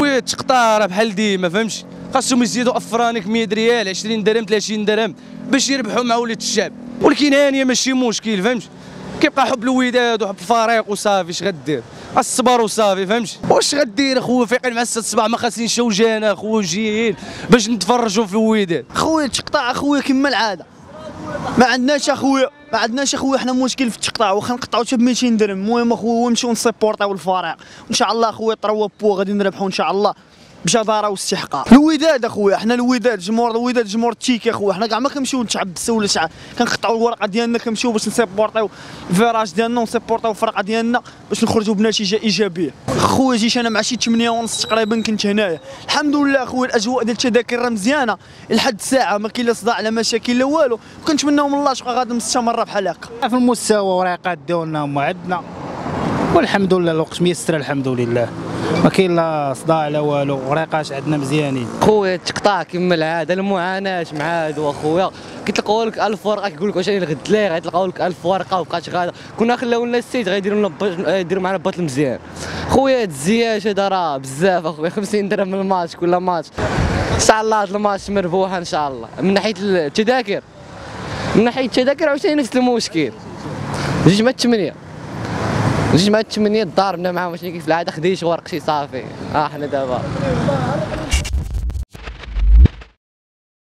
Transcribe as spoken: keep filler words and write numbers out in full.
خويا التقطاع راه بحال ديما فهمتي، خاصهم يزيدوا افرانيك مية ريال عشرين درهم ثلاثين درهم باش يربحوا مع وليد الشعب، ولكن هانيه ماشي مشكل فهمتي، كيبقى حب الوداد وحب الفريق وصافي اش غدير، الصبر وصافي فهمتي. واش غدير اخويا فايقين مع الساعه الصباح ما خاصين شوجانه اخويا جايين باش نتفرجوا في الوداد. خويا التقطاع اخويا كما العاده ما عندناش اخويا ما عندناش اخويا حنا مشكل في التقطاع، واخا نقطعوا حتى ب مئتين درهم، المهم اخويا نمشيو نسيبورطيو الفريق وان شاء الله اخويا طروا بو غادي نربحوا ان شاء الله بجداره واستحقاق. الوداد اخويا حنا الوداد جمهور الوداد جمهور التيكي اخويا، حنا كاع ما كنمشيو نتعبسوا ولا شحال، كنقطعوا الورقه ديالنا كنمشيو باش نسيبورطيو الفيراج ديالنا ونسيبورطيو الفرقه ديالنا باش نخرجوا بنتيجه ايجابيه. خويا جيت انا مع شي ثمانية ونص تقريبا كنت هنايا، الحمد لله خويا الاجواء ديال التذاكر راه مزيانه لحد الساعه، ما كاين لا صداع لا مشاكل لا والو، وكنتمناو من الله تبقى غادي مستمره بحال هكا. في المستوى ورقات ديالنا هما عندنا والحمد لله الوقت ميسر الحمد لله، ما كاين لا صداع لا والو، وريقات عندنا مزيانين. خويا التقطاع كما العاده المعاناه مع هادو اخويا، كيطلقوا لك ألف ورقه كيقول لك واش راني الغد لا غيطلقوا لك ألف ورقه وبقات غادا، كنا خلاو لنا السيد غيديروا لنا يديروا معنا باط المزيان. خويا هاد الزياش هذا راه بزاف اخويا، خمسين درهم من الماتش كل ماتش، ان شاء الله هاد الماتش مربوحه ان شاء الله. من ناحيه التذاكر من ناحيه التذاكر عاوتاني نفس المشكل، جوج مع الثمانيه جوج مع الثمانيه ضاربنا معاهم، واش كيف العاده خديش ورق شي صافي، اه حنا دابا